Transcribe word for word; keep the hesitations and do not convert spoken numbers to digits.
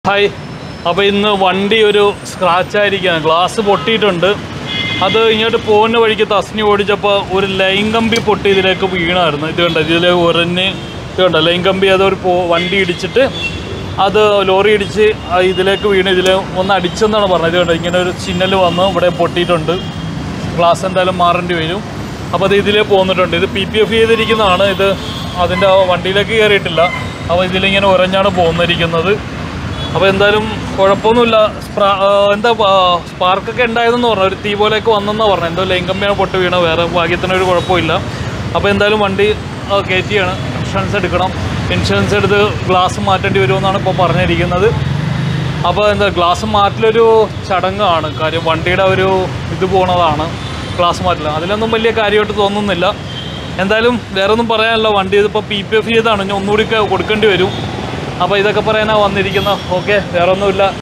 Hi, അപ്പോൾ ഇന്ന് വണ്ടി ഒരു സ്ക്രാച്ച് ആയിരിക്കുകയാണ്. ഗ്ലാസ് പൊട്ടിയിട്ടുണ്ട്. അത് ഇങ്ങോട്ട് പോകുന്ന വഴിക്ക് തസ്നി ഓടിച്ചപ്പോൾ ഒരു ലൈൻ കമ്പി പൊട്ടി ഇതിലേക്ക് വീണായിരുന്നു. ഇത് കണ്ട, ഇതിലേക്ക് ഉറഞ്ഞ് ഇത് കണ്ട ലൈൻ കമ്പി അതൊരു പോ വണ്ടി ഇടിച്ചിട്ട് അത് ലോറി ഇടിച്ച് ഇതിലേക്ക് വീണ് ഇതിൽ ഒന്ന് അടിച്ചെന്നാണ് പറഞ്ഞത്. ഇത് കണ്ട, ഇങ്ങനെ ഒരു ചിഹ്നൽ വന്ന് ഇവിടെ പൊട്ടിയിട്ടുണ്ട്. ഗ്ലാസ് എന്തായാലും മാറേണ്ടി വരും. അപ്പോൾ അത് ഇതിലേ പോന്നിട്ടുണ്ട്. ഇത് പി പി എഫ് ചെയ്തിരിക്കുന്നതാണ്. ഇത് അതിൻ്റെ വണ്ടിയിലേക്ക് കയറിയിട്ടില്ല. അപ്പോൾ ഇതിലിങ്ങനെ ഉറഞ്ഞാണ് പോന്നിരിക്കുന്നത്. അപ്പോൾ എന്തായാലും കുഴപ്പമൊന്നുമില്ല. സ്പ്രാ എന്താ സ്പാർക്കൊക്കെ ഉണ്ടായതെന്ന് പറഞ്ഞു, ഒരു തീ പോലെയൊക്കെ വന്നെന്നാണ് പറഞ്ഞത്. എന്തോ ലൈൻ കമ്പിയാണ് പൊട്ടി വീണ, വേറെ ഭാഗ്യത്തിനൊരു കുഴപ്പമില്ല. അപ്പോൾ എന്തായാലും വണ്ടി കയറ്റിയാണ്. ഇൻഷുറൻസ് എടുക്കണം. ഇൻഷുറൻസ് എടുത്ത് ഗ്ലാസ് മാറ്റേണ്ടി വരുമെന്നാണ് ഇപ്പോൾ പറഞ്ഞിരിക്കുന്നത്. അപ്പോൾ എന്താ ഗ്ലാസ് മാറ്റലൊരു ചടങ്ങാണ്. കാര്യം വണ്ടിയുടെ ഒരു ഇത് പോണതാണ് ഗ്ലാസ് മാറ്റൽ. അതിലൊന്നും വലിയ കാര്യമായിട്ട് തോന്നുന്നില്ല. എന്തായാലും വേറെ ഒന്നും പറയാനല്ല. വണ്ടി ഇതിപ്പോൾ പി പി എഫ് ചെയ്താണ്. ഇനി ഒന്നുകൂടി കൊടുക്കേണ്ടി വരും. അപ്പോൾ ഇതൊക്കെ പറയാനാണ് വന്നിരിക്കുന്നത്. ഓക്കെ, വേറെ ഒന്നുമില്ല.